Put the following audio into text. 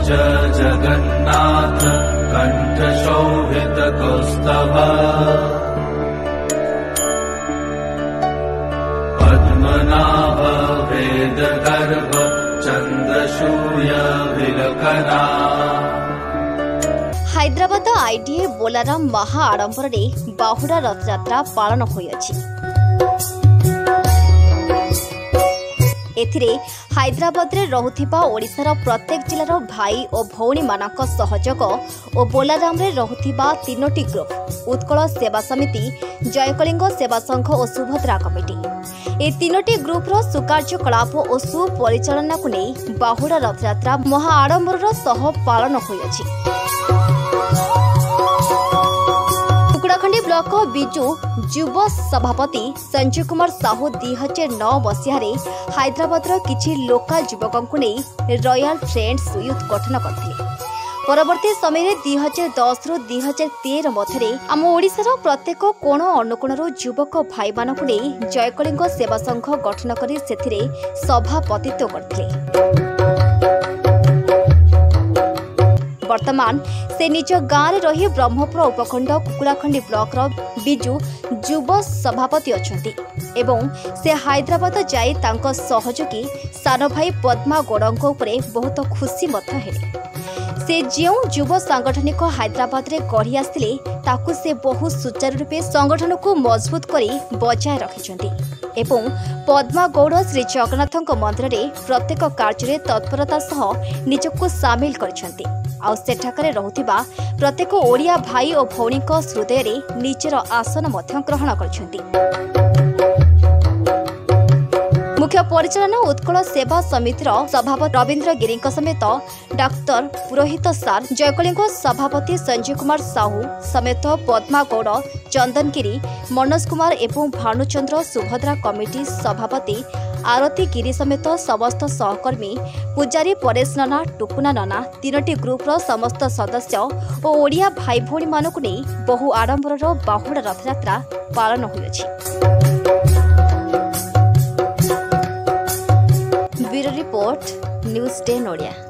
जय जगन्नाथ कंठ शोभित कौस्तभ पद्मनाभ वेद गर्भ चंद्रशूय विलकना। हैदराबाद आईडीए बोलाराम महा आडंबर बाहुड़ा रथयात्रा पालन होइछि। एथिरे हैदराबाद रे रहुथिबा ओडिशार प्रत्येक जिलार भाई और भौणी मानक सहयोग और बोलाराम रे रहुथिबा तीनोटी ग्रुप उत्कल सेवा समिति, जयकलिंग सेवा संघ और सुभद्रा कमिटी ए तीनोटी ग्रुप रो सुकार्यकलाप और सुपरिचालना को नहीं बाहुड़ा रथयात्रा महा आडंबर सह पालन होइछि। कुकुड़ाखंडी ब्लॉक बिजु युव सभापति संजय कुमार साहू 2009 मसीह हैदराबाद किछि लोकल युवकों नहीं रॉयल फ्रेंड्स यूथ गठन करथिले। परवर्ती समय 2010 रु 2013 मध्य आम ओडिशार प्रत्येक कोण अनुकोण युवक भाई मानक नहीं जयकलिंग सेवा संघ गठन कर सभापतित्व करथिले। वर्तमान से निज गाँव रही ब्रह्मपुर उपखंड कुकुड़ाखंडी ब्लॉक बिजु युव सभापति अछंती एवं से हैदराबाद जाई तांको सहयोगी सान भाई पद्मा गौड़ों उपरे बहुत खुशी मत हेले। से जो युव सांगठनिक हैदराबाद रे गढ़ी आसिले ताकू से बहुत सुचारू रूपे संगठन को मजबूत करी बजाय रखिछंती एवं पद्मा गौड़ श्री जगन्नाथ मंदिर रे प्रत्येक कार्य तत्परता सह निजको सामिल करछंती। आउ सेठाकरे रहुथिबा प्रत्येक ओडिया भाई और भौणी हृदय रे निजर आसन मध्य ग्रहण करछंती। मुख्य परिचालना उत्कल सेवा समितिर सभापति रविंद्र गिरी समेत डाक्टर पुरोहित सार, जयकलिंग सभापति संजय कुमार साहू समेत पद्मा गौड़, चंदन गिरी, मनोज कुमार एवं भानुचंद्र सुभद्रा कमिटी सभापति आरती गिरी समेत समस्त सहकर्मी पूजारी परेश नना, टुकुना नना, तीनोटी ग्रुप समस्त सदस्य और ओडिया भाई भौणी मानक नहीं बहु आडंबर बाहुड़ा रथयात्रा पालन होइछि। Bureau report news 10 Odia.